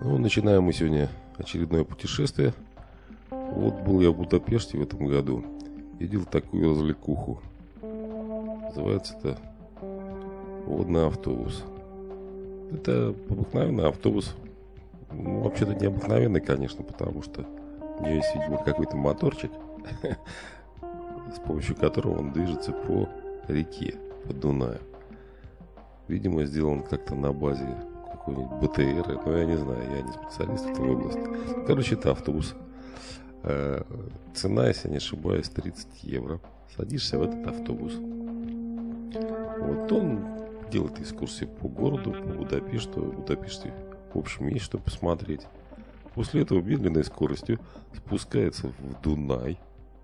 Ну, начинаем мы сегодня очередное путешествие. Вот был я в Будапеште в этом году. Видел такую развлекуху. Называется это водный автобус. Это обыкновенный автобус. Ну, вообще-то необыкновенный, конечно, потому что у него есть, видимо, какой-то моторчик, с помощью которого он движется по реке, по Дунаю. Видимо, сделан как-то на базе какой-нибудь БТР, но я не знаю, я не специалист в этой области. Короче, это автобус. Цена, если не ошибаюсь, 30 евро. Садишься в этот автобус. Вот он делает экскурсии по городу, по Будапешту. В Будапеште, в общем, есть что посмотреть. После этого медленной скоростью спускается в Дунай.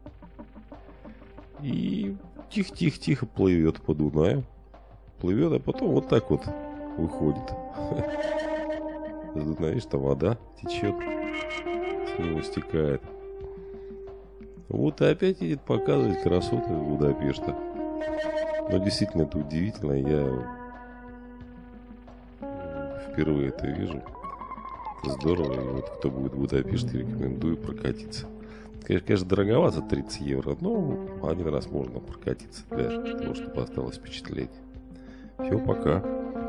И тихо-тихо-тихо плывет по Дунаю. Плывет, а потом вот так вот выходит. Видишь, там вода течет, с него стекает. Вот и опять едет показывать красоты Будапешта. Но действительно это удивительно. Я впервые это вижу. Это здорово. И вот кто будет в Будапеште, рекомендую прокатиться. Конечно, дороговато 30 евро, но один раз можно прокатиться для того, чтобы осталось впечатление. Все, пока.